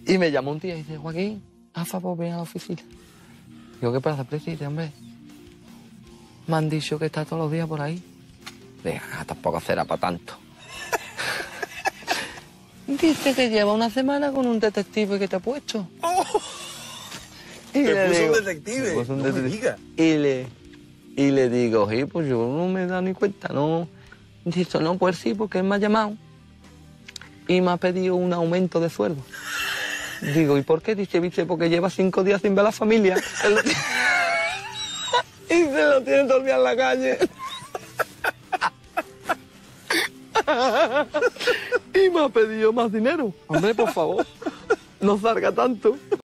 Y me llamó un día y dice, Joaquín, haz favor, ven a la oficina. Digo, ¿qué pasa, Preci? Dice, hombre, me han dicho que está todos los días por ahí. Deja, tampoco será para tanto. Dice que lleva una semana con un detective que te ha puesto. Oh, y te le puso digo, un detective. me puso un No me detective. diga. Y le digo, sí, pues yo no me he dado ni cuenta, no. Dice, no, pues sí, porque él me ha llamado y me ha pedido un aumento de sueldo. Digo, ¿y por qué? Dice, viste, porque lleva 5 días sin ver a la familia. Y se lo tiene todo el día en la calle. Y me ha pedido más dinero. Hombre, por favor, no salga tanto.